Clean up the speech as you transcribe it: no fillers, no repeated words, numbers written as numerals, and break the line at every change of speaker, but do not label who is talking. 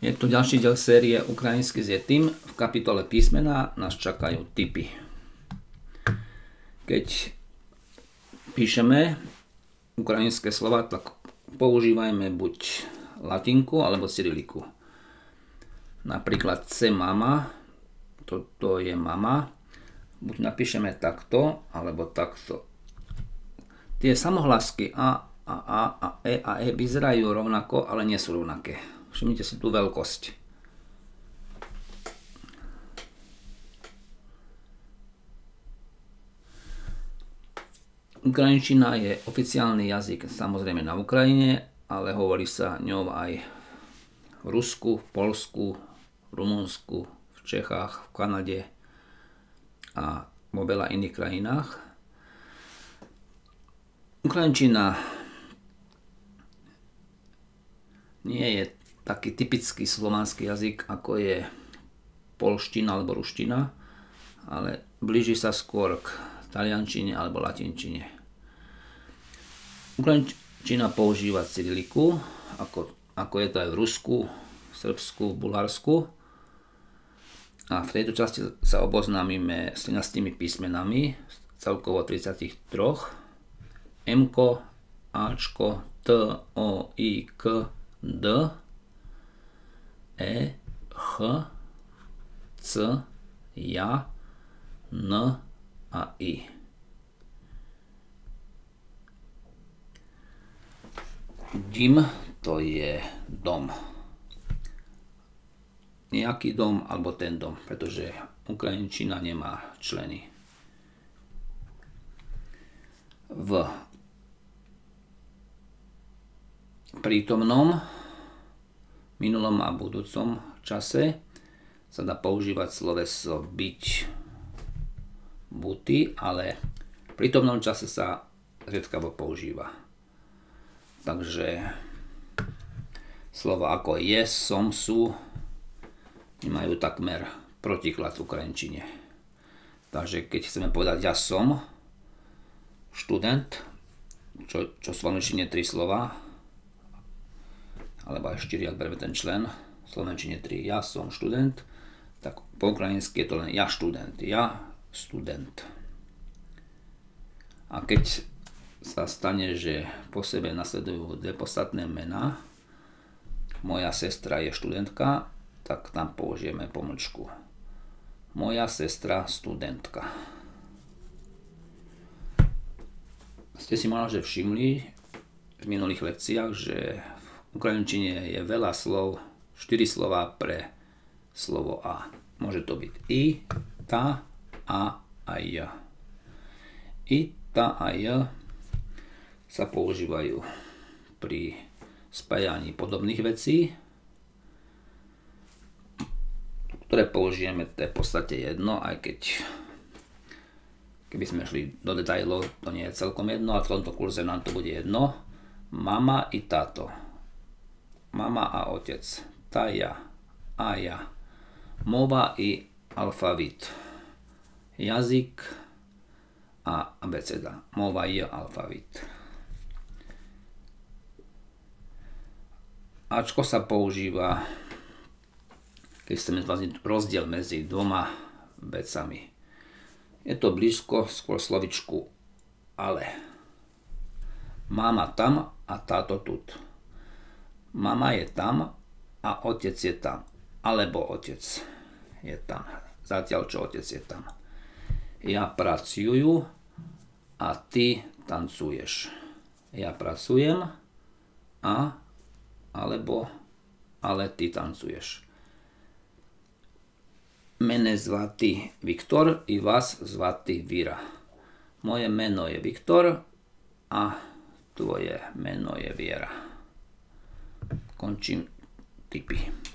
Je tu ďalší diel série Ukrajinsky s Yetim. V kapitole písmena nás čakajú tipy. Keď píšeme ukrajinské slova, tak používajme buď latinku alebo cyriliku. Napríklad C mama, toto je mama, buď napíšeme takto alebo takto. Tie samohlásky a E vyzerajú rovnako, ale nie sú rovnaké. Všimnite si tú veľkosť. Ukrajinčina je oficiálny jazyk samozrejme na Ukrajine, ale hovorí sa ňou aj v Rusku, v Poľsku, v Rumunsku, v Čechách, v Kanade a vo veľa iných krajinách. Ukrajinčina nie je taký typický slovanský jazyk, ako je poľština alebo ruština, ale blíži sa skôr k taliančine alebo latinčine. Ukrajinčina používa cyriliku, ako je to aj v Rusku, v Srbsku, v Bulharsku. A v tejto časti sa oboznámime s 13 písmenami, celkovo 33. M-ko, A-čko, T, O, I, K, D, E, H, C, J, N a I. Dím to je dom. Nejaký dom alebo ten dom, pretože ukrajinčina nemá členy. V prítomnom, minulom a budúcom čase sa dá používať sloveso byť, buty, ale v prítomnom čase sa riedkavo používa. Takže slova ako je, som, sú nemajú takmer protiklad v ukrajinčine. Takže keď chceme povedať ja som študent, čo v slovenčine 3 slova, alebo aj 4, ak bereme ten člen, v slovenčine 3, ja som študent, tak po ukrajinsky je to len ja študent, ja student. A keď sa stane, že po sebe nasledujú dve podstatné mená, moja sestra je študentka, tak tam použijeme pomlčku. Moja sestra studentka. Ste si možno všimli v minulých lekciách, že v ukrajinčine je veľa slov, 4 slova pre slovo A. Môže to byť I, ta, a j. I, ta a j sa používajú pri spájaní podobných vecí, ktoré použijeme, to je v podstate jedno, aj keď keby sme šli do detailov, to nie je celkom jedno, a v tomto kurze nám to bude jedno. Mama i táto. Mama a otec. Taja a ja. Mova i alfavit. Jazyk a abeceda. Mova i alfavit. Ačko sa používa, keď chceme zvládniť rozdiel medzi dvoma vecami. Je to blízko skôr slovičku ale. Mama tam a táto tut. Mama je tam a otec je tam. Alebo otec je tam. Zatiaľ, čo otec je tam. Ja pracujem a ty tancuješ. Ja pracujem a alebo ale ty tancuješ. Mene zvati Viktor i vás zvati Vira. Moje meno je Viktor a tvoje meno je Viera. Končím tipy.